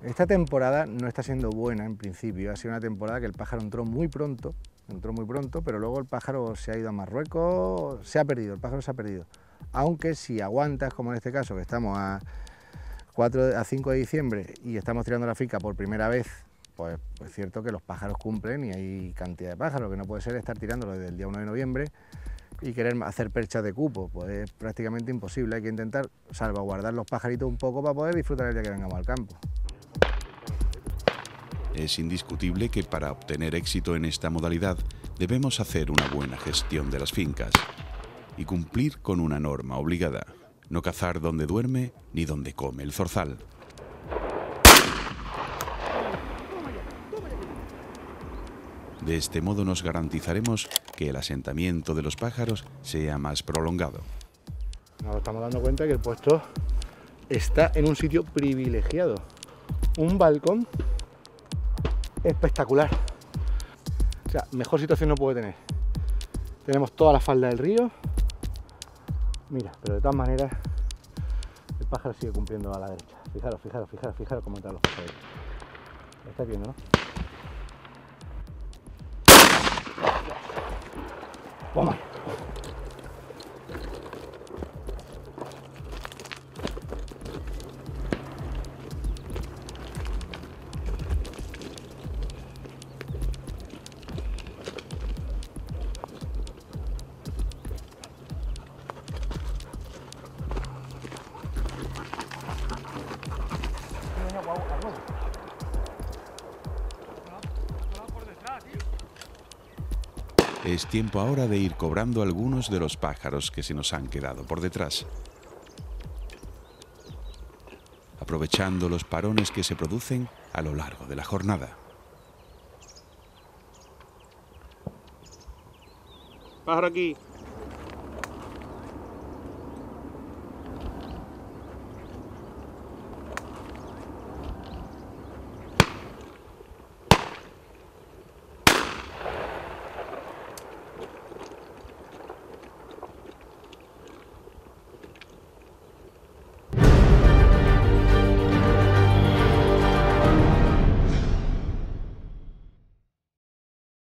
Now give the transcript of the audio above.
Esta temporada no está siendo buena en principio, ha sido una temporada que el pájaro entró muy pronto, pero luego el pájaro se ha ido a Marruecos, se ha perdido, el pájaro se ha perdido. Aunque si aguantas, como en este caso, que estamos a 5 de diciembre y estamos tirando la finca por primera vez, pues es cierto que los pájaros cumplen y hay cantidad de pájaros, que no puede ser estar tirándolo desde el día 1 de noviembre y querer hacer perchas de cupo, pues es prácticamente imposible, hay que intentar salvaguardar los pajaritos un poco para poder disfrutar el día que vengamos al campo. Es indiscutible que para obtener éxito en esta modalidad debemos hacer una buena gestión de las fincas y cumplir con una norma obligada: no cazar donde duerme ni donde come el zorzal. De este modo nos garantizaremos que el asentamiento de los pájaros sea más prolongado. Nos estamos dando cuenta que el puesto está en un sitio privilegiado, un balcón espectacular. O sea, mejor situación no puede tener. Tenemos toda la falda del río. Mira, pero de todas maneras el pájaro sigue cumpliendo a la derecha. Fijaros cómo entran los pájaros. ¿Lo estáis viendo, no? ¡Vamos! Es tiempo ahora de ir cobrando algunos de los pájaros que se nos han quedado por detrás, aprovechando los parones que se producen a lo largo de la jornada. Pájaro aquí.